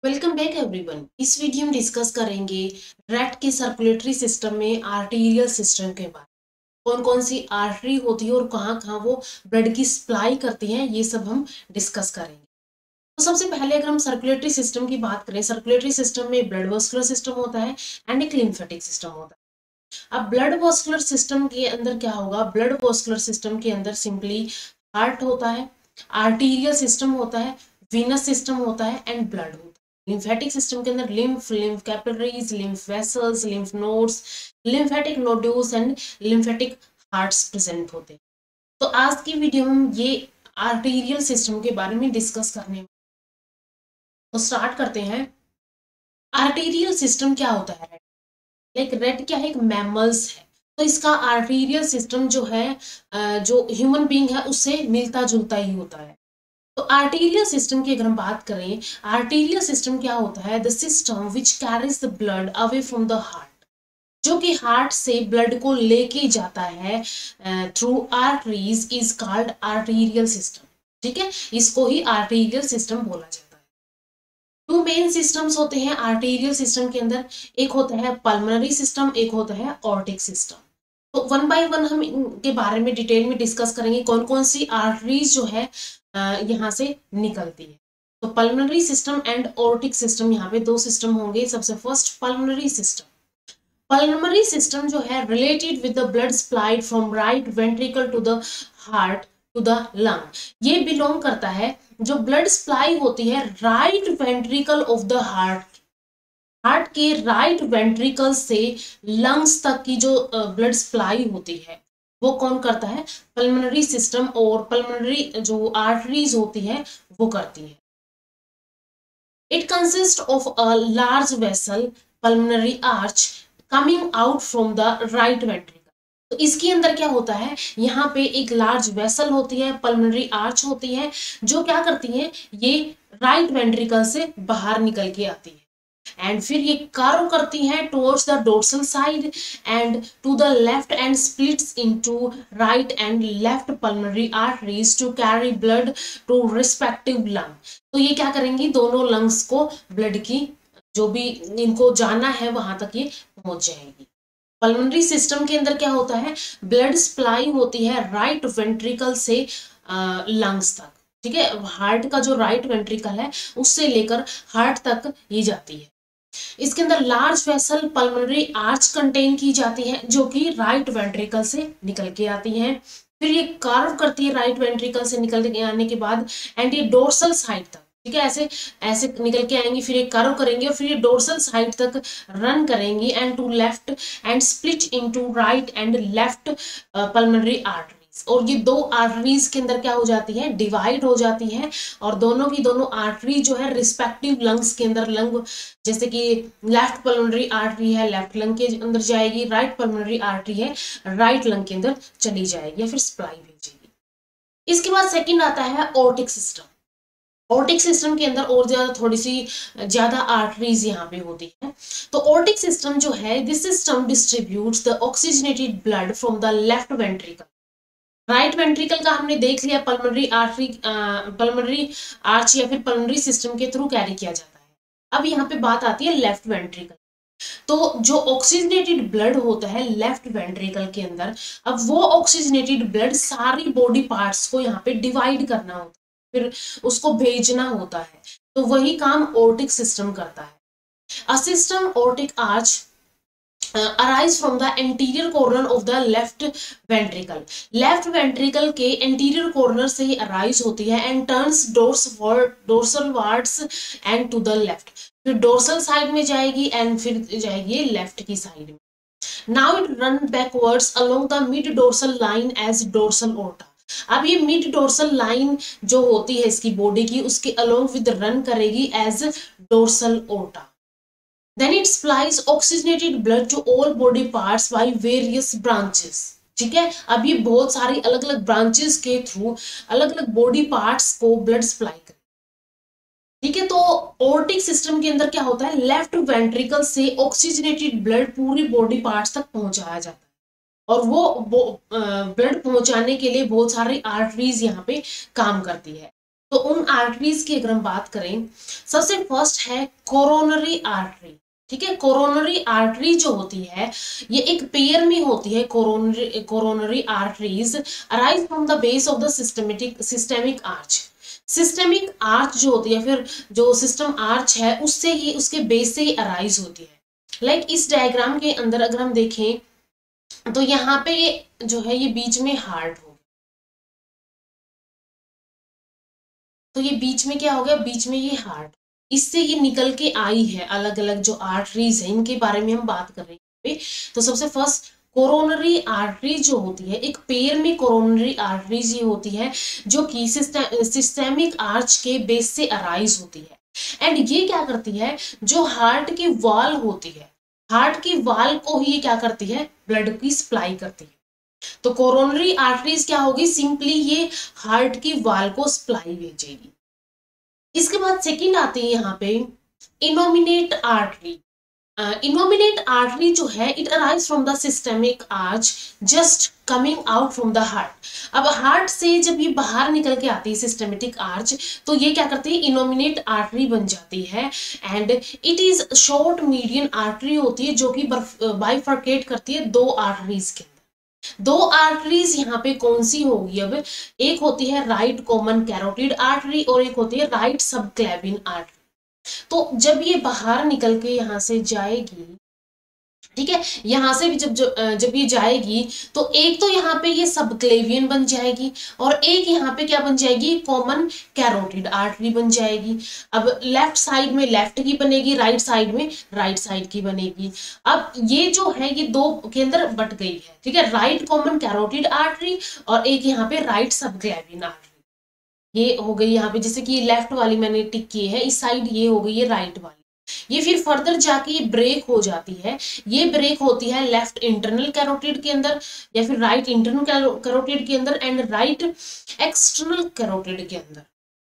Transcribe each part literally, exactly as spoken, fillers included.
Welcome back everyone. इस video में discuss करेंगे रेट के सर्कुलेटरी सिस्टम में आर्टीरियल सिस्टम के बारे में। कौन कौन सी आर्टरी होती है और कहाँ कहाँ वो ब्लड की सप्लाई करती हैं, ये सब हम डिस्कस करेंगे। तो सबसे पहले अगर हम सर्कुलेटरी सिस्टम की बात करें, सर्कुलेटरी सिस्टम में ब्लड वस्कुलर सिस्टम होता है एंड एक लिम्फेटिक सिस्टम होता है। अब ब्लड वस्कुलर सिस्टम के अंदर क्या होगा, ब्लड वस्कुलर सिस्टम के अंदर सिंपली हार्ट होता है, आर्टीरियल सिस्टम होता है, वीनस सिस्टम होता है एंड ब्लड होता है। लिम्फेटिक सिस्टम के अंदर lymph, lymph capillaries, lymph vessels, lymph nodes, lymphatic nodules and lymphatic hearts present होते हैं। तो आज की वीडियो में हम ये आर्टीरियल सिस्टम के बारे में डिस्कस करने, तो स्टार्ट करते हैं। आर्टीरियल सिस्टम क्या होता है? लाइक रेट क्या है, एक मैमल्स है, तो इसका आर्टीरियल सिस्टम जो है जो ह्यूमन बीइंग है उससे मिलता जुलता ही होता है। तो आर्टीरियल सिस्टम की अगर हम बात करें, आर्टीरियल सिस्टम क्या होता है? The system which carries the blood away from the heart, जो कि हार्ट से ब्लड को लेके जाता है through arteries, is called arterial system. ठीक है, इसको ही आर्टीरियल सिस्टम बोला जाता है। टू मेन सिस्टम्स होते हैं आर्टीरियल सिस्टम के अंदर, एक होता है पल्मोनरी सिस्टम, एक होता है ऑर्टिक सिस्टम। तो वन बाय वन हम इनके बारे में डिटेल में डिस्कस करेंगे, कौन कौन सी आर्टरीज जो है यहाँ से निकलती है। तो pulmonary system and aortic system, यहाँ पे दो सिस्टम होंगे। सबसे first pulmonary system. Pulmonary system जो है related with the blood supplied from right ventricle to the heart to the lung. ये बिलोंग करता है, जो ब्लड सप्लाई होती है right ventricle of the heart, heart के राइट वेंट्रिकल से लंग्स तक की जो ब्लड सप्लाई होती है वो कौन करता है? पल्मोनरी सिस्टम, और पल्मोनरी जो आर्टरीज होती है वो करती है। It consist of a large vessel, pulmonary arch coming out from the right ventricle. तो इसके अंदर क्या होता है, यहाँ पे एक लार्ज वेसल होती है, पल्मोनरी आर्च होती है, जो क्या करती है, ये राइट वेंट्रिकल से बाहर निकल के आती है एंड फिर ये कर्व करती है towards the dorsal side and to the left and splits into right and left pulmonary arteries to carry blood to respective lung. तो ये क्या करेंगी, दोनों लंग्स को ब्लड की जो भी इनको जाना है वहां तक ये पहुंच जाएगी। पल्मोनरी सिस्टम के अंदर क्या होता है, ब्लड सप्लाई होती है राइट वेंट्रिकल से लंग्स तक। ठीक है, हार्ट का जो राइट वेंट्रिकल है उससे लेकर हार्ट तक ये जाती है। इसके अंदर large vessel pulmonary arch contain की जाती है, जो कि राइट वेंट्रिकल से निकल के आती है। फिर ये कार्व करती है राइट वेंट्रिकल से निकल के आने के बाद एंड ये डोर्सल साइड तक, ठीक है, ऐसे ऐसे निकल के आएंगी, फिर ये कर्व करेंगे और फिर ये डोर्सल साइड तक रन करेंगी and to left and split into right and left pulmonary arteries. और ये दो आर्टरीज के अंदर क्या हो जाती है, डिवाइड हो जाती है, और दोनों की दोनों आर्टरी जो है रिस्पेक्टिव लंग्स के अंदर, लंग जैसे कि लेफ्ट पल्मोनरी आर्टरी है लेफ्ट लंग के अंदर जाएगी, राइट पल्मोनरी आर्टरी है राइट लंग के अंदर चली जाएगी या फिर सप्लाई भेजेगी। इसके बाद सेकंड आता है ऑर्टिक सिस्टम। ऑर्टिक सिस्टम के अंदर और ज्यादा थोड़ी सी ज्यादा आर्टरीज यहाँ पे होती है। तो ऑर्टिक सिस्टम जो है, this system distributes the oxygenated blood from the left ventricle. Right ventricle का हमने देख लिया, पल्मोनरी आर्टरी, पल्मोनरी आर्च या फिर पल्मोनरी सिस्टम के थ्रू कैरी किया जाता है। अब यहाँ पे बात आती है लेफ्ट वेंट्रिकल। तो जो ऑक्सीजनेटेड ब्लड होता है लेफ्ट वेंट्रिकल के अंदर, अब वो ऑक्सीजनेटेड ब्लड सारी बॉडी पार्ट्स को यहाँ पे डिवाइड करना होता है, फिर उसको भेजना होता है, तो वही काम ऑर्टिक सिस्टम करता है। A system aortic arch arise from the anterior corner of the left ventricle. Left ventricle के एंटीरियर कॉर्नर से ही अराइज होती है and turns dors dorsalwards and to the left. फिर डोर्सल साइड में जाएगी एंड फिर जाएगी लेफ्ट की साइड में। Now it run backwards along the mid dorsal line as dorsal aorta. अब ये मिड डोर्सल लाइन जो होती है इसकी बॉडी की, उसके अलोंग विद रन करेगी as dorsal aorta. Then it supplies oxygenated blood to all body parts by various branches. ठीक है, अब ये बहुत सारी अलग अलग ब्रांचेस के थ्रू अलग अलग बॉडी पार्ट्स को ब्लड सप्लाई कर। ठीक है, तो ऑर्टिक सिस्टम के अंदर क्या होता है, लेफ्ट वेंट्रिकल से ऑक्सीजनेटेड ब्लड पूरी बॉडी पार्ट्स तक पहुंचाया जाता है, और वो ब्लड पहुंचाने के लिए बहुत सारी आर्टरीज यहाँ पे काम करती है। तो उन आर्टरीज की अगर हम बात करें, सबसे फर्स्ट है कोरोनरी आर्टरी। ठीक है, कोरोनरी आर्टरी जो होती है ये एक पेयर में होती है। Coronary coronary arteries arise from the base of the systematic systemic arch. Systemic arch जो होती है, फिर जो सिस्टम आर्च है उससे ही, उसके बेस से ही अराइज होती है। लाइक like इस डायग्राम के अंदर अगर हम देखें तो यहाँ पे ये जो है ये बीच में हार्ट हो, तो ये बीच में क्या हो गया, बीच में ये हार्ट, इससे ये निकल के आई है। अलग अलग जो आर्टरीज है इनके बारे में हम बात कर रहे हैं। तो सबसे फर्स्ट कोरोनरी आर्टरी जो होती है, एक पेयर में कोरोनरी आर्टरीज ये होती है जो कि सिस्टेमिक आर्च के बेस से अराइज होती है। एंड ये क्या करती है, जो हार्ट की वॉल होती है, हार्ट की वॉल को ही ये क्या करती है, ब्लड की सप्लाई करती है। तो कोरोनरी आर्टरीज क्या होगी, सिंपली ये हार्ट की वॉल को सप्लाई भेजेगी। इसके बाद सेकंड आती है यहाँ पे इनोमिनेट आर्टरी। इनोमिनेट आर्टरी जो है it arise from the systemic arch just coming out from the heart. अब हार्ट से जब ये बाहर निकल के आती है सिस्टेमेटिक आर्च, तो ये क्या करती है, इनोमिनेट आर्टरी बन जाती है। And it is short median artery होती है जो कि बाइफर्केट करती है दो आर्टरीज के। दो आर्टरीज यहाँ पे कौन सी होगी, अब एक होती है राइट कॉमन कैरोटिड आर्टरी और एक होती है राइट सबक्लेविन आर्टरी। तो जब ये बाहर निकल के यहाँ से जाएगी, ठीक है, यहां से भी जब जब जब ये जाएगी तो एक तो यहाँ पे ये सबक्लेवियन बन जाएगी और एक यहाँ पे क्या बन जाएगी, कॉमन कैरोटिड आर्टरी बन जाएगी। अब लेफ्ट साइड में लेफ्ट की बनेगी, राइट साइड में राइट साइड की बनेगी। अब ये जो है ये दो के अंदर बट गई है, ठीक है, राइट कॉमन कैरोटिड आर्टरी और एक यहाँ पे राइट सबक्लेवियन आर्टरी। ये हो गई यहाँ पे, जैसे कि लेफ्ट वाली मैंने टिक की है, इस साइड ये हो गई है राइट वाली। ये फिर फर्दर जाके ये ब्रेक हो जाती है। ये ब्रेक होती है लेफ्ट इंटरनल कैरोटिड के अंदर या फिर राइट इंटरनल कैरोटिड के अंदर एंड राइट एक्सटर्नल कैरोटिड के अंदर।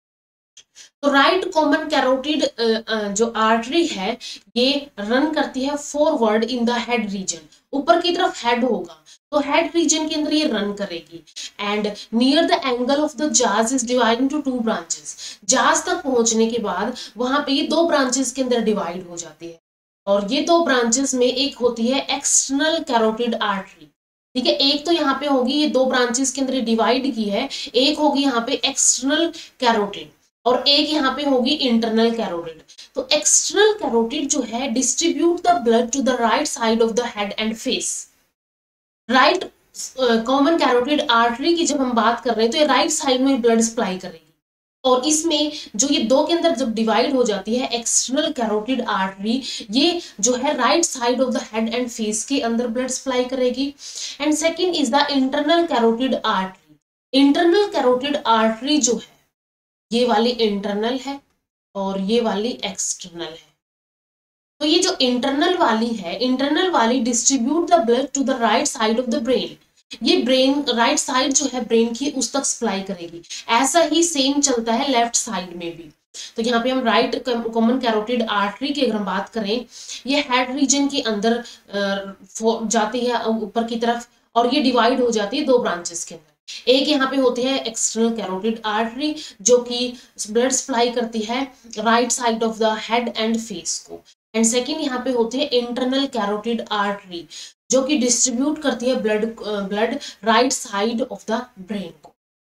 तो राइट कॉमन कैरोटिड जो आर्टरी है ये रन करती है forward in the head region, ऊपर की तरफ हेड होगा तो हेड रीजन के अंदर ये रन करेगी। And near the angle of the jaws is divide into two branches. Jaws तक पहुंचने के बाद वहां पे ये दो ब्रांचेस के अंदर डिवाइड हो जाती है और ये दो ब्रांचेस में एक होती है एक्सटर्नल कैरोटिड आर्टरी। ठीक है, एक तो यहाँ पे होगी, ये दो ब्रांचेस के अंदर डिवाइड की है, एक होगी यहाँ पे एक्सटर्नल कैरोटिड और एक यहाँ पे होगी इंटरनल कैरोटिड। तो एक्सटर्नल कैरोटिड जो है distribute the blood to the right side of the head and face. Right common carotid artery की जब हम बात कर रहे हैं तो ये राइट साइड में ब्लड सप्लाई करेगी और इसमें जो ये दो के अंदर जब डिवाइड हो जाती है एक्सटर्नल कैरोटिड आर्टरी, ये जो है right side of the head and face के अंदर ब्लड सप्लाई करेगी। And second is the internal carotid artery. Internal carotid artery जो है ये वाली इंटरनल है और ये वाली एक्सटर्नल है। तो ये जो इंटरनल वाली है, इंटरनल वाली distribute the blood to the right side of the brain. ये ब्रेन राइट साइड जो है ब्रेन की उस तक सप्लाई करेगी। ऐसा ही सेम चलता है लेफ्ट साइड में भी। तो यहाँ पे हम राइट कॉमन कैरोटिड आर्टरी की अगर हम बात करें, ये हेड रीजन के अंदर जाती है ऊपर की तरफ और ये डिवाइड हो जाती है दो ब्रांचेस के अंदर। एक यहाँ पे होती है एक्सटर्नल कैरोटिड आर्टरी जो कि ब्लड सप्लाई करती है right side of the head and face को। एंड सेकेंड यहाँ पे होती है इंटरनल कैरोटिड आर्टरी जो कि डिस्ट्रीब्यूट करती है blood blood right side of the brain को।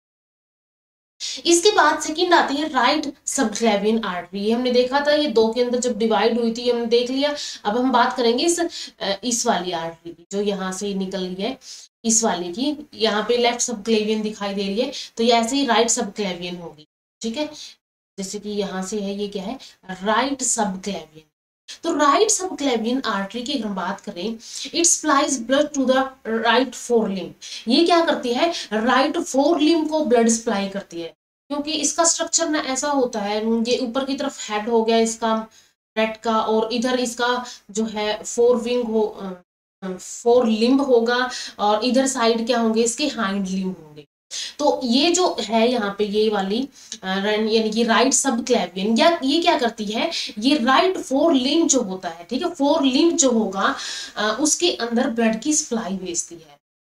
इसके बाद सेकंड आती है राइट सबक्लेवियन आर्टरी। हमने देखा था ये दो के अंदर जब डिवाइड हुई थी, हमने देख लिया। अब हम बात करेंगे इस इस वाली आर्टरी की जो यहाँ से निकल रही है, इस वाली की। यहाँ पे लेफ्ट सबक्लेवियन दिखाई दे रही है तो ये ऐसे ही राइट सबक्लेवियन होगी। ठीक है, जैसे कि यहाँ से है, ये क्या है, राइट सबक्लेवियन। तो राइट सबक्लेवियन आर्टरी की अगर हम बात करें, it supplies blood to the right forelimb. ये क्या करती है, राइट फोरलिम्ब को ब्लड सप्लाई करती है क्योंकि इसका स्ट्रक्चर ना ऐसा होता है, ये ऊपर की तरफ हेड हो गया इसका रेड का और इधर इसका जो है फोर विंग हो फोर लिम्ब होगा और इधर साइड क्या होंगे, इसके हाइंड लिम्ब होंगे। तो ये जो है यहाँ पे ये वाली यानी कि राइट सबक्लेवियन, या ये क्या करती है, ये राइट फोर लिम्ब जो होता है, ठीक है, फोर लिम्ब जो होगा उसके अंदर ब्लड की सप्लाई भेजती है।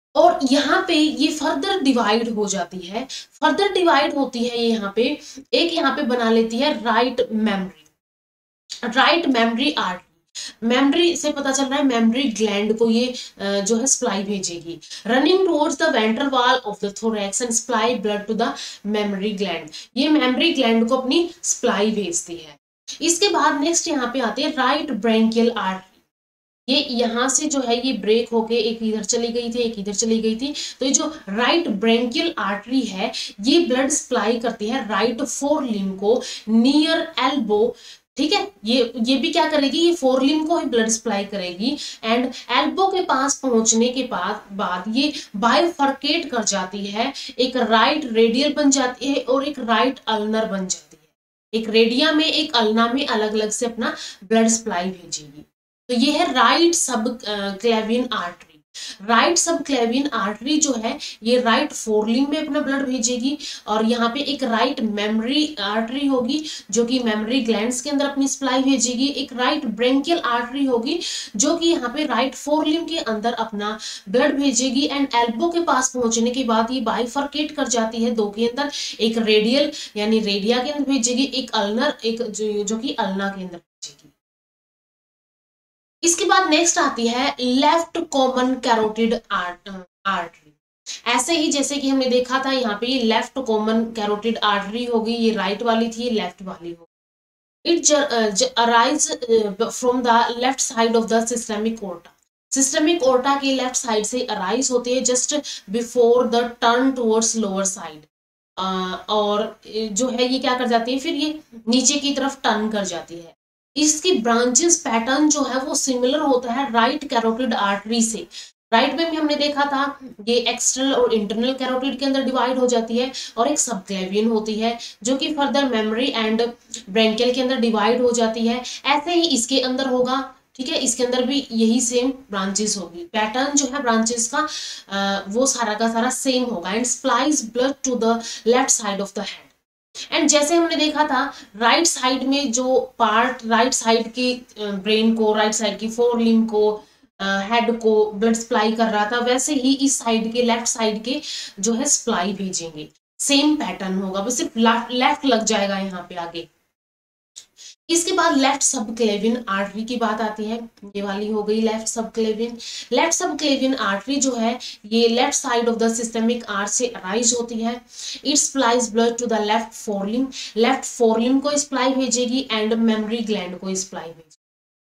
और यहाँ पे ये फर्दर डिवाइड हो जाती है, फर्दर डिवाइड होती है ये यहाँ पे, एक यहाँ पे बना लेती है right mammary, right mammary artery. Mammary से पता चल रहा है मेमोरी ग्लैंड को ये जो है सप्लाई भेजेगी, running towards the ventral wall of the thorax and supply blood to the mammary gland. ये मेमोरी ग्लैंड को अपनी सप्लाई भेजती है। इसके बाद नेक्स्ट यहाँ पे आते हैं राइट ब्रैंकियल आर्टरी। ये यहाँ से जो है ये ब्रेक होके एक इधर चली गई थी, एक इधर चली गई थी। तो ये जो राइट ब्रैंकियल आर्टरी है ये ब्लड सप्लाई करती है राइट फोर लिम्ब को नियर एल्बो, ठीक है। ये ये भी क्या करेगी, ये फोर लिम्ब को ही ब्लड सप्लाई करेगी एंड एल्बो के पास पहुंचने के बाद बाद ये बाइफर्केट कर जाती है, एक राइट रेडियल बन जाती है और एक राइट अल्नर बन जाती है। एक रेडिया में एक अल्ना में अलग अलग से अपना ब्लड सप्लाई भेजेगी। तो ये है right subclavian artery. Right subclavian artery जो है ये राइट फोरलिम्ब में अपना ब्लड भेजेगी और यहाँ पे एक राइट मेमोरी आर्टरी होगी जो कि मेमोरी ग्लैंड्स के अंदर अपनी सप्लाई भेजेगी। एक राइट ब्रैंकियल आर्टरी होगी जो कि यहाँ पे राइट फोरलिम्ब के अंदर अपना ब्लड भेजेगी एंड एल्बो के पास पहुंचने के बाद ये बाइफर्केट कर जाती है दो के अंदर, एक रेडियल यानी रेडिया के अंदर भेजेगी, एक अल्नर एक जो, जो कि अल्ना के अंदर भेजेगी। इसके बाद नेक्स्ट आती है लेफ्ट कॉमन कैरोटिड आर्टरी। ऐसे ही जैसे कि हमने देखा था यहाँ पे लेफ्ट कॉमन कैरोटिड आर्टरी होगी, ये राइट वाली थी, ये लेफ्ट वाली होगी। It arise from the left side of the systemic aorta. Systemic aorta के लेफ्ट साइड से अराइज होती है just before the turn towards lower side, और जो है ये क्या कर जाती है फिर ये नीचे की तरफ टर्न कर जाती है। इसकी ब्रांचेस पैटर्न जो है वो सिमिलर होता है राइट कैरोटिड आर्टरी से। राइट में भी हमने देखा था ये एक्सटर्नल और इंटरनल कैरोटिड के अंदर डिवाइड हो जाती है और एक सबक्लेवियन होती है जो कि फर्दर मेमोरी एंड ब्रैंकियल के अंदर डिवाइड हो जाती है। ऐसे ही इसके अंदर होगा, ठीक है, इसके अंदर भी यही सेम ब्रांचेस होगी। पैटर्न जो है ब्रांचेस का आ, वो सारा का सारा सेम होगा and supplies blood to the left side of the head. And जैसे हमने देखा था राइट साइड में जो पार्ट राइट साइड की ब्रेन को, राइट साइड की फोर लिम्ब को, हेड को ब्लड सप्लाई कर रहा था, वैसे ही इस साइड के लेफ्ट साइड के जो है सप्लाई भेजेंगे। सेम पैटर्न होगा, बस सिर्फ लेफ्ट लग जाएगा यहाँ पे आगे। इसके बाद लेफ्ट सब क्लेवियन आर्टरी की बात आती है, ये वाली हो गई लेफ्ट सब क्लेवियन। लेफ्ट सब क्लेवियन आर्टरी जो है ये left side of the systemic arch से अराइज होती है। It supplies blood to the left forelimb, left forelimb को सप्लाई भेजेगी एंड मेमोरी ग्लैंड को सप्लाई भेजेगी।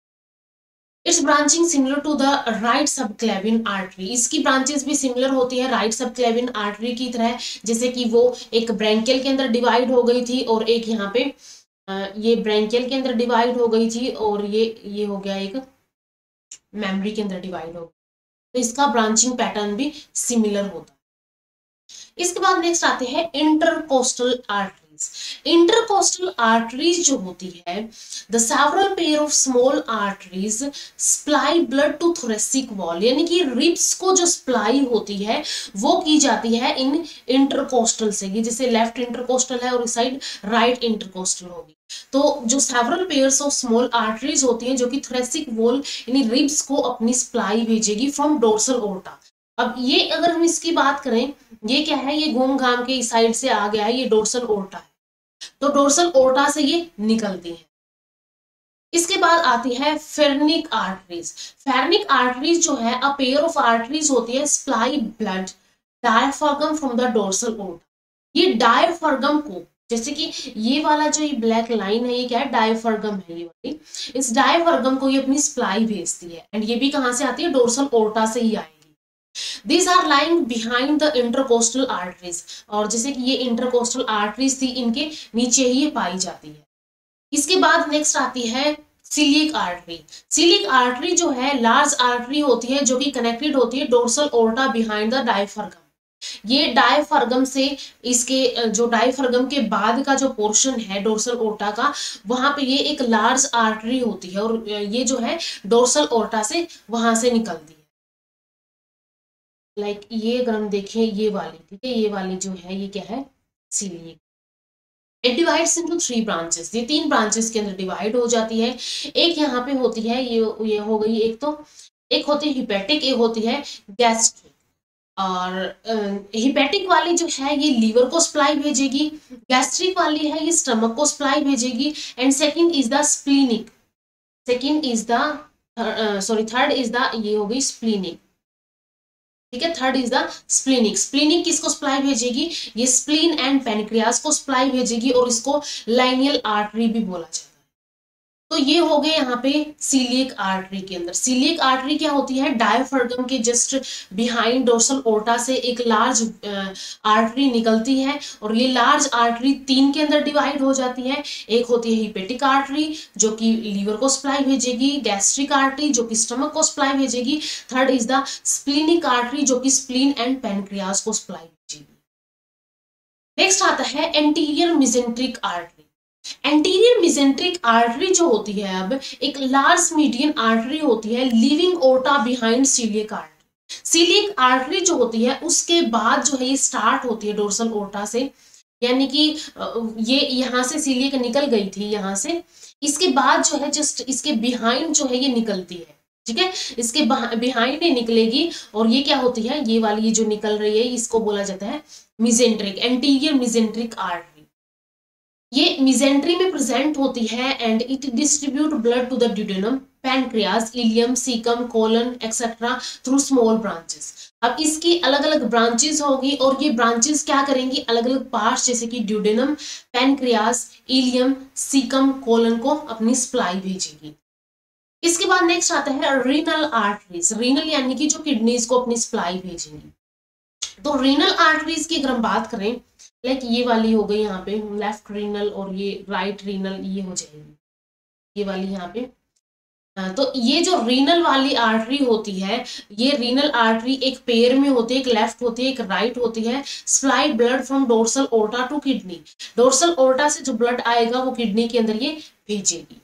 It's branching similar to the right subclavian artery. इसकी ब्रांचेस भी similar होती है राइट सब क्लेवियन आर्टरी की तरह, जैसे कि वो एक ब्रैंकियल के अंदर डिवाइड हो गई थी और एक यहाँ पे ये ब्रैंकियल के अंदर डिवाइड हो गई थी और ये ये हो गया एक मेमोरी के अंदर डिवाइड हो गया। तो इसका ब्रांचिंग पैटर्न भी सिमिलर होता है। इसके बाद नेक्स्ट आते हैं इंटरकोस्टल आर्टरीज। इंटरकोस्टल आर्टरीज जो होती है the several pair of small arteries supply blood to thoracic wall, यानी कि रिब्स को जो सप्लाई होती है वो की जाती है इन इंटरकोस्टल से। जैसे लेफ्ट इंटरकोस्टल है और इस साइड राइट इंटरकोस्टल होगी। तो जो several pairs of small arteries होती हैं जो कि थोरेसिक वॉल यानी रिब्स को अपनी सप्लाई भेजेगी फ्रॉम डोर्सल ओर्टा। अब ये अगर हम इसकी बात करें, ये क्या है, ये घूम घाम के इस साइड से आ गया है, ये डोर्सल ओर्टा है, तो डोर्सल ओर्टा से ये निकलती है। इसके बाद आती है फेरनिक आर्टरीज। फेरनिक आर्टरीज जो है अ पेयर ऑफ आर्टरीज होती है supply blood diaphragm from the dorsal aorta. ये डायफ्रागम को, जैसे कि ये वाला जो ये ब्लैक लाइन है ये क्या है, डायफ्रागम है ये वाली। इस डायफ्रागम को ये अपनी सप्लाई भेजती है एंड ये भी कहां से आती है, डोर्सल ओर्टा से ही आएगी। These are lying behind the intercostal arteries, और जैसे कि ये इंटरकोस्टल आर्टरीज थी इनके नीचे ही ये पाई जाती है। इसके बाद नेक्स्ट आती है सिलिक आर्टरी। सिलिक आर्टरी जो है लार्ज आर्टरी होती है जो कि कनेक्टेड होती है dorsal aorta behind the diaphragm. ये डायफ्रागम से इसके जो डायफ्रागम के बाद का जो पोर्शन है डोर्सल ओर्टा का, वहां पे ये एक लार्ज आर्टरी होती है और ये जो है डोर्सल ओर्टा से वहां से निकलती है। लाइक like ये अगर हम देखें ये वाली, ठीक है, ये वाली जो है ये क्या है, coeliac. It divides into three branches, ये तीन ब्रांचेस के अंदर डिवाइड हो जाती है। एक यहाँ पे होती है ये ये हो गई, एक तो एक होती है हिपेटिक, एक होती है गैस्ट्रिक। और हिपेटिक वाली जो है ये लीवर को सप्लाई भेजेगी, गैस्ट्रिक वाली है ये स्टमक को सप्लाई भेजेगी, and second is the splenic, second is the sorry third is the ये हो गई स्प्लीनिक, ठीक है, third is the splenic. Splenic किसको सप्लाई भेजेगी, ये स्प्लीन एंड पैनक्रियास को सप्लाई भेजेगी और इसको लाइनियल आर्टरी भी बोला जाता है। तो ये हो गए यहाँ पे सीलिएक आर्टरी के अंदर। सीलिएक आर्टरी क्या होती है, डायफ्रागम के जस्ट बिहाइंड डोर्सल ओर्टा से एक लार्ज आर्टरी निकलती है और ये लार्ज आर्टरी तीन के अंदर डिवाइड हो जाती है। एक होती है हिपेटिक आर्टरी जो कि लीवर को सप्लाई भेजेगी, गैस्ट्रिक आर्टरी जो कि स्टमक को सप्लाई भेजेगी, third is the splenic artery जो कि स्प्लीन एंड पैनक्रियास को सप्लाई भेजेगी। नेक्स्ट आता है anterior mesenteric artery. Anterior mesenteric artery जो होती है अब एक लार्ज मीडियन आर्टरी होती है leaving aorta behind coeliac artery. Coeliac artery जो होती है उसके बाद जो है ये स्टार्ट होती है डोर्सल ओर्टा से, यानी कि ये यहाँ से सीलिएक निकल गई थी यहाँ से, इसके बाद जो है जस्ट इसके बिहाइंड जो है ये निकलती है, ठीक है, इसके बिहाइंड ये निकलेगी और ये क्या होती है, ये वाली ये जो निकल रही है इसको बोला जाता है मेसेंट्रिक, एंटीरियर मेसेंट्रिक आर्टरी। ये मेसेंट्री में प्रेजेंट होती है and it distribute blood to the duodenum, pancreas, ileum, caecum, colon etcetera through small branches. अब इसकी अलग अलग ब्रांचेस होगी और ये ब्रांचेस क्या करेंगी, अलग अलग पार्ट्स जैसे कि duodenum, pancreas, ileum, caecum, colon को अपनी सप्लाई भेजेगी। इसके बाद नेक्स्ट आता है रीनल आर्टरीज। रीनल यानी कि जो किडनीज को अपनी सप्लाई भेजेंगी। तो रीनल आर्टरीज की अगर हम बात करें, लाइक ये वाली हो गई यहाँ पे लेफ्ट रीनल और ये राइट रीनल, ये हो जाएगी ये वाली यहाँ पे। तो ये जो रीनल वाली आर्टरी होती है, ये रीनल आर्टरी एक पेयर में होती है, एक लेफ्ट होती है एक राइट होती है। Supply blood from dorsal aorta to kidney, dorsal aorta से जो ब्लड आएगा वो किडनी के अंदर ये भेजेगी।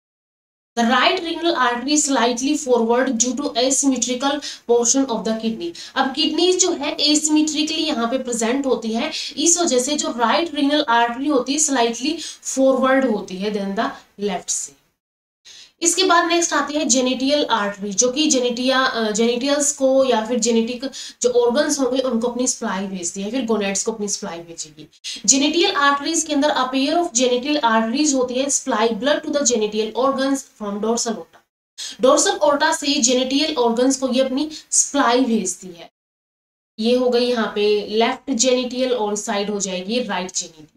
The right renal artery is slightly forward due to asymmetrical portion of the kidney. अब किडनी जो है asymmetrically यहाँ पे प्रेजेंट होती है, इस वजह से जो राइट रीनल आर्टरी होती है स्लाइटली फॉरवर्ड होती है देन द लेफ्ट से। इसके बाद नेक्स्ट आती है जेनिटियल आर्टरी जो कि जेनेटिया जेनिटियल्स को या फिर जेनेटिक जो ऑर्गन्स होंगे उनको अपनी सप्लाई भेजती है, फिर गोनेट्स को अपनी सप्लाई भेजेगी। जेनिटियल आर्टरीज के अंदर a pair of genital arteries होती है supply blood to the genital organs from dorsal aorta. Dorsal aorta से जेनिटियल ऑर्गन्स को ये अपनी सप्लाई भेजती है। ये हो गई यहाँ पे लेफ्ट जेनिटियल और साइड हो जाएगी राइट जेनिटियल,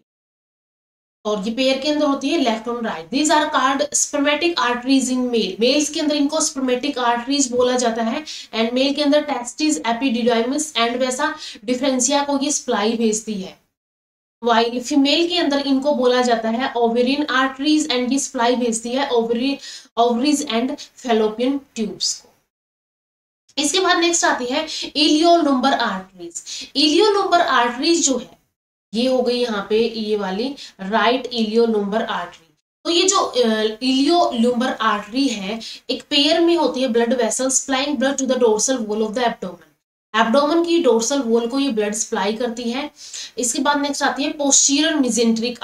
और ये पेयर के अंदर होती है लेफ्ट और right. These are called spermatic arteries in male. Males के अंदर इनको स्पर्मेटिक आर्टरीज बोला जाता है एंड मेल के अंदर testis, epididymis and vasa deferentia को ये सप्लाई भेजती है। वाइल फीमेल के अंदर इनको बोला जाता है ओवेरियन आर्टरीज एंड ये सप्लाई भेजती है ovary ovaries and fallopian tubes को। इसके बाद नेक्स्ट आती है इलियोलुम्बर आर्टरीज। इलियोलुम्बर आर्टरीज जो है ये हो गई यहाँ पे ये वाली राइट इलियोलुम्बर आर्टरी। तो ये जो इलियोलुम्बर आर्टरी है एक पेयर में होती है blood vessels supplying blood to the dorsal wall of the abdomen. Abdomen की डोर्सल वॉल को ये ब्लड सप्लाई करती है। इसके बाद नेक्स्ट आती है पोस्टीरियर मेसेंट्रिक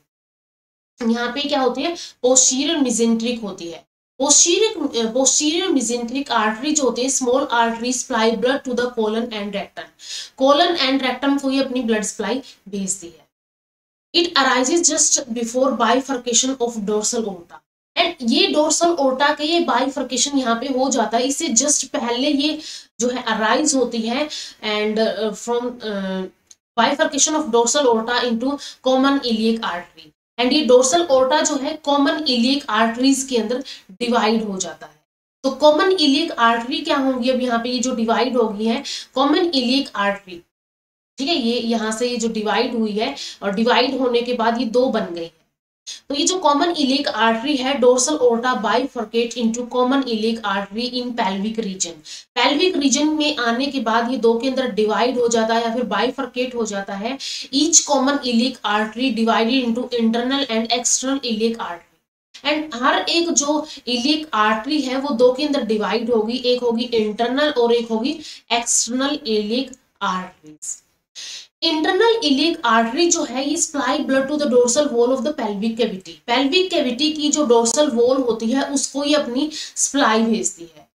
आर्टरी। यहाँ पे क्या होती है, पोस्टीरियर मेसेंट्रिक होती है। पोस्टीरियर पोस्टीरियर मेसेंट्रिक आर्टरी जो होती है small artery supply blood to the colon and rectum. Colon and rectum को ये अपनी ब्लड सप्लाई भेजती है। It arises just before bifurcation of dorsal aorta and ये डोर्सल ओर्टा के ये बाइफर्केशन यहाँ पे हो जाता है, इससे जस्ट पहले ये जो है अराइज होती है and from bifurcation of dorsal aorta into common iliac artery and ये डोर्सल ओर्टा जो है कॉमन इलियक आर्टरीज के अंदर डिवाइड हो जाता है। तो कॉमन इलियक आर्टरी क्या होंगी, अब यहाँ पे ये जो डिवाइड होगी है कॉमन इलियक आर्टरी, ठीक है, ये यहाँ से ये जो डिवाइड हुई है और डिवाइड होने के बाद ये दो बन गई है। तो ये जो कॉमन इलियक आर्टरी है dorsal aorta bifurcate into common iliac artery in pelvic region. Pelvic region में आने के बाद ये दो के अंदर डिवाइड हो जाता है या फिर बाइफर्केट हो जाता है। Each common iliac artery divided into internal and external iliac artery and हर एक जो इलियक आर्टरी है वो दो के अंदर डिवाइड होगी, एक होगी इंटरनल और एक होगी external iliac arteries. Internal iliac artery जो है ये supply blood to the dorsal wall of the pelvic cavity. Pelvic cavity की जो डोर्सल वॉल होती है उसको ये अपनी सप्लाई भेजती है।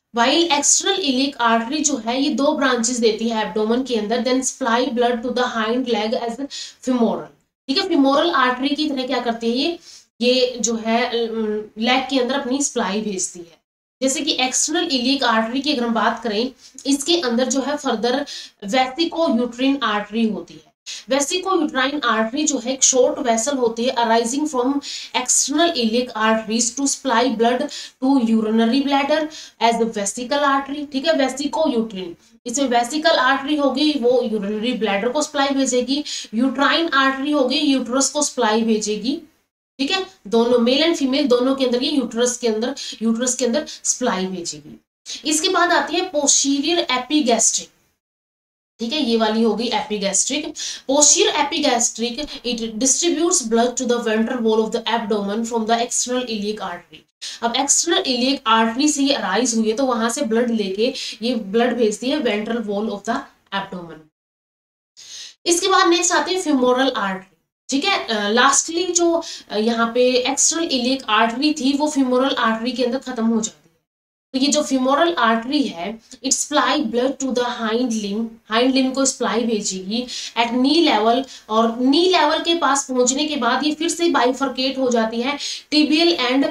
वाइल एक्सटर्नल इलियक आर्टरी जो है ये दो ब्रांचेस देती है एब्डोमेन के अंदर, then supply blood to the hind leg as femoral. ठीक है, फिमोरल आर्टरी की तरह क्या करती है ये ये जो है लेग के अंदर अपनी सप्लाई भेजती है। जैसे कि एक्सटर्नल इलियक आर्टरी की अगर हम बात करें, इसके अंदर जो है फर्दर वेसिको यूट्रिन आर्टरी होती है। वेसिको यूट्राइन आर्टरी जो है एक शॉर्ट वेसल होती है arising from external iliac arteries to supply blood to urinary bladder as the vesical artery. ठीक है, वेसिको यूट्रिन, इसमें वेसिकल आर्टरी होगी वो यूरिनरी ब्लैडर को सप्लाई भेजेगी, यूट्राइन आर्टरी होगी यूट्रस को सप्लाई भेजेगी। ठीक है, दोनों मेल एंड फीमेल दोनों के अंदर ये यूट्रस के अंदर यूट्रस के अंदर सप्लाई भेजेगी। इसके बाद आती है पोस्टीरियर एपिगैस्ट्रिक। ठीक है, ये वाली होगी epigastric. Posterior epigastric it distributes blood to the ventral wall of the abdomen from the external iliac artery. अब एक्सटर्नल इलियक आर्टरी से ये अराइज हुई है तो वहां से ब्लड लेके ये ब्लड भेजती है ventral wall of the abdomen. इसके बाद नेक्स्ट आती है फिमोरल आर्टरी। ठीक है, लास्टली uh, जो uh, यहाँ पे एक्सटर्नल इलियक आर्टरी थी वो फिमोरल आर्टरी के अंदर खत्म हो जाती है। तो ये जो फिमोरल आर्टरी है it supply blood to the hind limb, hind limb को सप्लाई भेजेगी एट नी लेवल, और नी लेवल के पास पहुंचने के बाद ये फिर से बाइफर्केट हो जाती है tibial and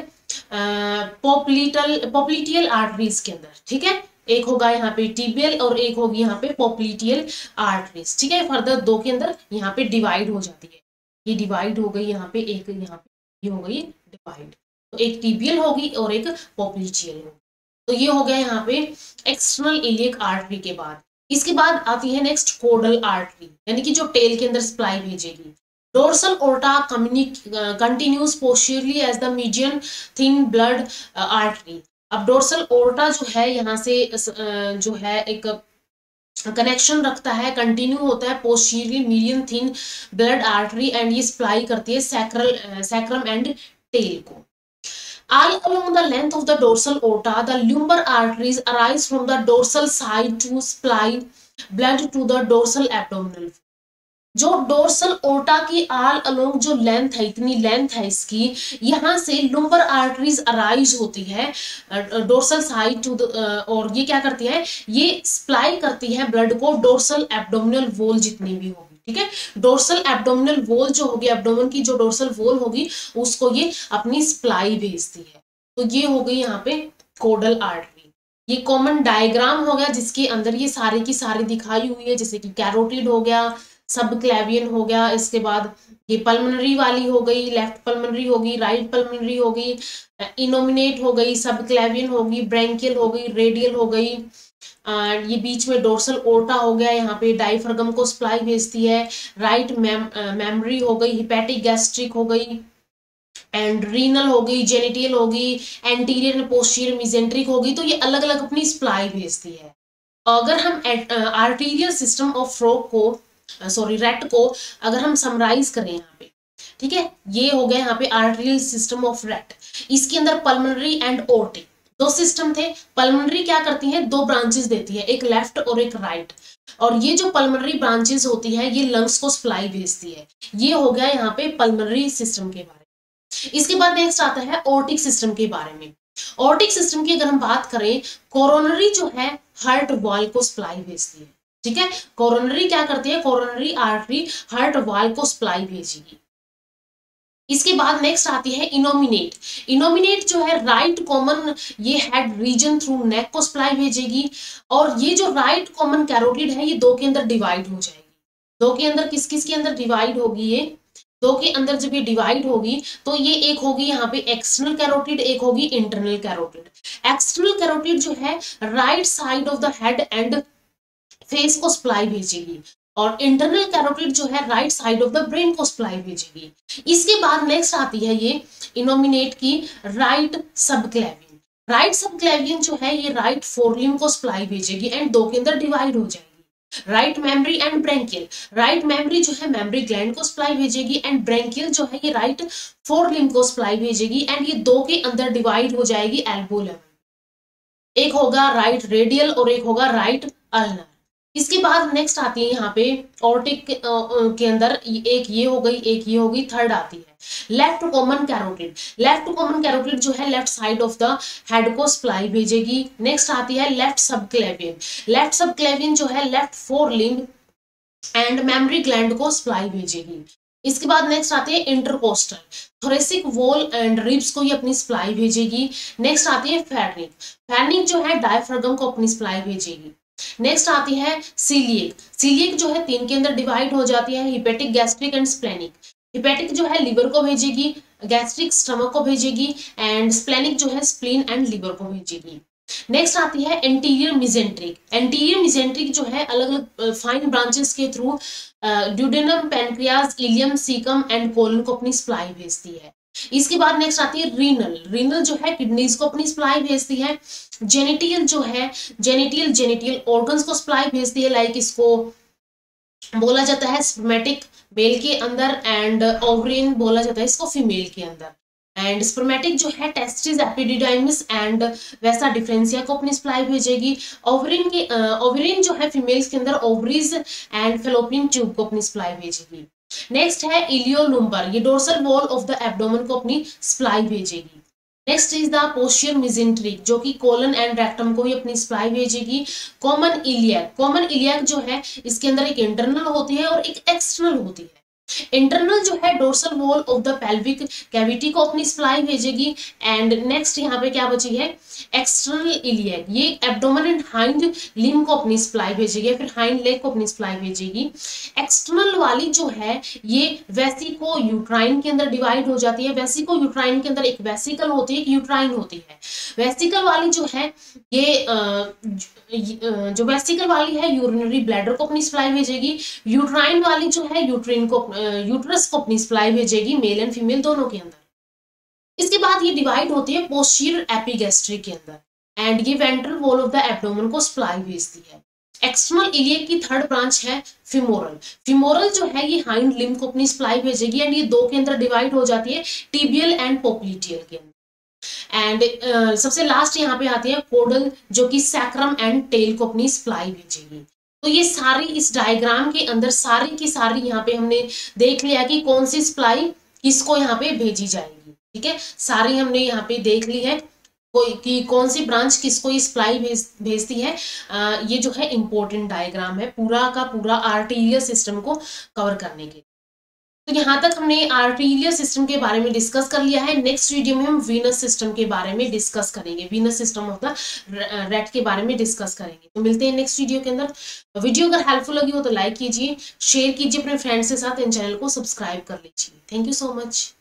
popliteal popliteal arteries के अंदर। ठीक है, एक होगा यहाँ पे टिबियल और एक होगी यहाँ पे पोप्लिटियल आर्टरीज। ठीक है, फर्दर दो के अंदर यहाँ पे डिवाइड हो जाती है, ये डिवाइड हो गई यहाँ पे, एक यहाँ पे ये हो गई डिवाइड, तो एक टिबियल होगी और एक पोप्लिटियल होगी। तो ये हो गया यहाँ पे एक्सटर्नल इलियक आर्टरी के बाद। इसके बाद आती है नेक्स्ट कोडल आर्टरी, यानी कि जो टेल के अंदर सप्लाई भेजेगी। Dorsal aorta continues posteriorly as the median thin blood artery. अब डोर्सल ओर्टा जो है यहाँ से uh, जो है एक कनेक्शन रखता है, कंटिन्यू होता है posterior medium thin blood artery and ये सप्लाई करती है सैक्रल सैक्रम एंड टेल को। All along the length of the dorsal aorta, the lumbar arteries arise from the dorsal side to supply blood to the dorsal abdominal. जो dorsal aorta की all along जो length है, इतनी length है इसकी, यहाँ से लुम्बर आर्टरीज अराइज होती है डोर्सल साइड टू द, और ये क्या करती है, ये सप्लाई करती है ब्लड को डोर्सल एब्डोमिनल वॉल जितनी भी होगी। ठीक है, डोर्सल एब्डोमिनल वॉल जो होगी, एब्डोमेन की जो डोर्सल वॉल होगी उसको ये अपनी सप्लाई भेजती है। तो ये हो गई यहाँ पे कोडल आर्टरी। ये कॉमन डायग्राम हो गया जिसके अंदर ये सारी की सारी दिखाई हुई है, जैसे कि कैरोटिड हो गया, सब क्लेवियन हो गया, इसके बाद ये पल्मोनरी वाली हो गई, लेफ्ट पल्मोनरी होगी, राइट पल्मोनरी होगी, इनोमिनेट हो गई, सब क्लेवियन होगी, ब्रैंकियल हो गई, रेडियल हो गई, ये बीच में डोर्सल ओर्टा हो गया, यहाँ पे डायफ्रागम को सप्लाई भेजती है, राइट मेमोरी हो गई, हिपैटिक गैस्ट्रिक हो गई, एंड रीनल हो गई, जेनिटियल होगी, एंटीरियर एंड पोस्टीरियर मिजेंट्रिक होगी। तो ये अलग अलग अपनी सप्लाई भेजती है। अगर हम आर्टीरियल सिस्टम ऑफ फ्रॉग को सॉरी रेट को अगर हम समराइज करें यहाँ पे, ठीक है, ये हो गया यहाँ पे आर्टीरियल सिस्टम ऑफ रेट। इसके अंदर पल्मोनरी एंड ओर्टिक दो सिस्टम थे। पल्मोनरी क्या करती है, दो ब्रांचेस देती है, एक लेफ्ट और एक राइट, और ये जो पल्मोनरी ब्रांचेस होती है ये लंग्स को सप्लाई भेजती है। ये हो गया यहाँ पे पल्मोनरी सिस्टम के बारे में। इसके बाद नेक्स्ट आता है ओर्टिक सिस्टम के बारे में। ओर्टिक सिस्टम की अगर हम बात करें, कोरोनरी जो है हार्ट वॉल को सप्लाई भेजती है। ठीक है, कोरोनरी क्या करती है, कोरोनरी आर्टरी हार्ट वॉल को सप्लाई भेजेगी। इसके बाद नेक्स्ट आती है इनोमिनेट। इनोमिनेट जो है राइट कॉमन ये हेड रीजन थ्रू नेक को सप्लाई भेजेगी, और ये जो राइट कॉमन कैरोटिड है ये दो के अंदर डिवाइड हो जाएगी। दो के अंदर किस किस के अंदर डिवाइड होगी, ये दो के अंदर जब ये डिवाइड होगी तो ये एक होगी यहाँ पे एक्सटर्नल कैरोटिड, एक होगी इंटरनल कैरोटिड। एक्सटर्नल कैरोटिड जो है right side of the head and face को सप्लाई भेजेगी, और इंटरनल कैरोटिड जो है right side of the brain को सप्लाई भेजेगी। इसके बाद नेक्स्ट आती है ये इनोमिनेट की राइट सबक्लेवियन। राइट सबक्लेवियन जो है ये राइट फोरलिम को सप्लाई भेजेगी एंड दो के अंदर डिवाइड हो जाएगी। Right mammary and brachial, right mammary जो है मेमोरी ग्लैंड को सप्लाई भेजेगी, एंड ब्रैंकियल जो है ये राइट फोरलिम को सप्लाई भेजेगी, एंड ये दो के अंदर डिवाइड हो जाएगी एल्बो लेवल। एक होगा राइट रेडियल और एक होगा राइट अल्नर। इसके बाद नेक्स्ट आती है यहाँ पे ऑर्टिक के अंदर एक ये हो गई, एक ये हो गई, थर्ड आती है left common carotid. Left common carotid जो है left side of the head को सप्लाई भेजेगी। नेक्स्ट आती है लेफ्ट सबक्लेवियन। लेफ्ट सबक्लेवियन जो है left fore limb and mammary gland को सप्लाई भेजेगी। इसके बाद नेक्स्ट आती है intercostal, thoracic wall and ribs को ये अपनी सप्लाई भेजेगी। नेक्स्ट आती है फेर्निक। फेर्निक जो है डायफ्रागम को अपनी सप्लाई भेजेगी। नेक्स्ट आती है सीलिएक। सीलिएक जो है तीन के अंदर डिवाइड हो जाती है, hepatic, gastric and splenic. Hepatic जो है लिवर को भेजेगी, गैस्ट्रिक स्टमक को भेजेगी एंड स्प्लेनिक जो है स्प्लीन एंड लिवर को भेजेगी। नेक्स्ट आती है एंटीरियर मिजेंट्रिक। एंटीरियर मिजेंट्रिक जो है अलग अलग फाइन ब्रांचेस के through duodenum, pancreas, ileum, caecum and colon को अपनी सप्लाई भेजती है। इसके बाद नेक्स्ट आती है रीनल। रीनल जो है किडनीज को अपनी सप्लाई भेजती है। जेनिटियल जो है जेनिटियल जेनिटियल ऑर्गन्स को सप्लाई भेजती है, लाइक इसको बोला जाता है स्पर्मेटिक मेल के अंदर एंड ओवरिन बोला जाता है इसको फीमेल के अंदर। एंड स्पर्मेटिक जो है testis, epididymis and vasa deferentia को अपनी सप्लाई भेजेगी। ओवरिन के ओवरिन जो है फीमेल्स के अंदर ओवरीज एंड फेलोपियन ट्यूब को अपनी सप्लाई भेजेगी। नेक्स्ट है इलियोलुम्बर, ये dorsal wall of the abdomen को अपनी सप्लाई भेजेगी। Next is the posterior mesenteric जो कि कोलन एंड रेक्टम को ही अपनी सप्लाई भेजेगी। Common iliac. कॉमन इलियक जो है इसके अंदर एक इंटरनल होती है और एक एक्सटर्नल होती है। इंटरनल जो है dorsal wall of the pelvic cavity को अपनी सप्लाई भेजेगी। एंड नेक्स्ट यहाँ पे क्या बची है एक्सटर्नल इलियक, ये एब्डोमेन एंड हाइंड लिम्ब को अपनी सप्लाई भेजेगी, फिर हाइंड लेग को अपनी सप्लाई भेजेगी। एक्सटर्नल वाली जो है ये वेसिको यूट्राइन के अंदर डिवाइड हो जाती है। वेसिको यूट्राइन के अंदर एक वेसिकल होती है, एक यूट्राइन होती है। वेसिकल वाली जो है ये जो वेसिकल वाली है यूरिनरी ब्लैडर को अपनी सप्लाई भेजेगी। यूट्राइन वाली जो है यूट्रिन को यूट्रस को अपनी सप्लाई भेजेगी, मेल एंड फीमेल दोनों के अंदर। इसके बाद ये डिवाइड होती है पोस्टीरियर एपिगैस्ट्रिक के अंदर एंड ये ventral wall of the abdomen को सप्लाई भेजती है। एक्सटर्नल इलियक की थर्ड ब्रांच है फिमोरल। फिमोरल जो है ये हाइंड लिम्ब को अपनी सप्लाई भेजेगी एंड ये दो के अंदर डिवाइड हो जाती है, टिबियल एंड पोप्लिटियल के अंदर। एंड uh, सबसे लास्ट यहाँ पे आती है कोडल जो कि सैक्रम एंड टेल को अपनी सप्लाई भेजेगी। तो ये सारी इस डायग्राम के अंदर सारी की सारी यहाँ पे हमने देख लिया कि कौन सी सप्लाई किसको यहाँ पे भेजी जाएगी। ठीक है, सारी हमने यहाँ पे देख ली है कोई कि कौन सी ब्रांच किसको ये सप्लाई भेज भेजती है। आ, ये जो है इंपॉर्टेंट डायग्राम है पूरा का पूरा आर्टेरियल सिस्टम को कवर करने के। तो यहाँ तक हमने आर्टेरियल सिस्टम के बारे में डिस्कस कर लिया है। नेक्स्ट वीडियो में हम वीनस सिस्टम के बारे में डिस्कस करेंगे, venous system of the rat के बारे में डिस्कस करेंगे। तो मिलते हैं नेक्स्ट वीडियो के अंदर। वीडियो अगर हेल्पफुल लगी हो तो लाइक कीजिए, शेयर कीजिए अपने फ्रेंड्स के साथ, इन चैनल को सब्सक्राइब कर लीजिए। Thank you so much.